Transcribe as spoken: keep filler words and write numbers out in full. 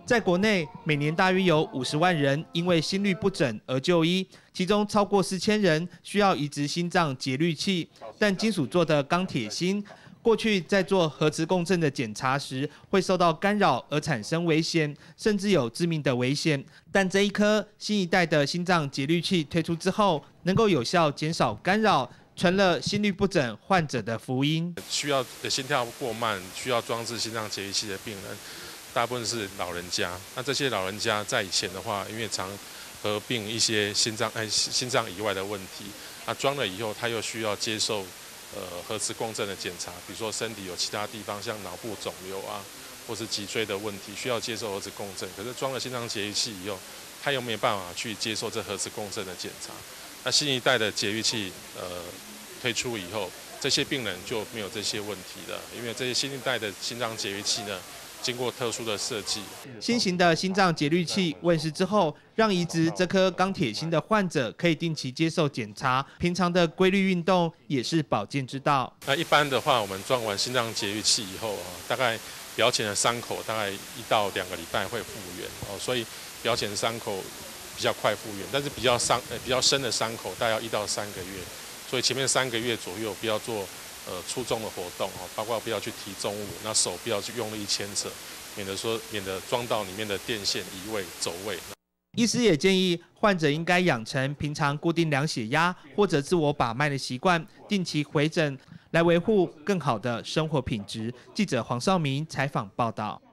在国内，每年大约有五十万人因为心律不整而就医，其中超过四千人需要移植心脏节律器。但金属做的钢铁心，过去在做核磁共振的检查时会受到干扰而产生危险，甚至有致命的危险。但这一颗新一代的心脏节律器推出之后，能够有效减少干扰，成了心律不整患者的福音。 需要的心跳过慢，需要装置心脏节律器的病人，大部分是老人家。那这些老人家在以前的话，因为常合并一些心脏哎心脏以外的问题，那装了以后，他又需要接受呃核磁共振的检查，比如说身体有其他地方像脑部肿瘤啊，或是脊椎的问题，需要接受核磁共振。可是装了心脏节律器以后，他又没有办法去接受这核磁共振的检查。那新一代的节律器呃推出以后，这些病人就没有这些问题了，因为这些新一代的心脏节律器呢，经过特殊的设计。 新型的心脏节律器问世之后，让移植这颗钢铁心的患者可以定期接受检查，平常的规律运动也是保健之道。 那一般的话，我们装完心脏节律器以后啊，大概表浅的伤口大概一到两个礼拜会复原哦，所以表浅的伤口比较快复原，但是比较伤呃比较深的伤口大概要一到三个月，所以前面三个月左右不要做呃粗重的活动哦，包括不要去提重物，那手不要去用力牵扯，免得说免得装到里面的电线移位走位。 医师也建议患者应该养成平常固定量血压或者自我把脉的习惯，定期回诊，来维护更好的生活品质。记者黄少明采访报道。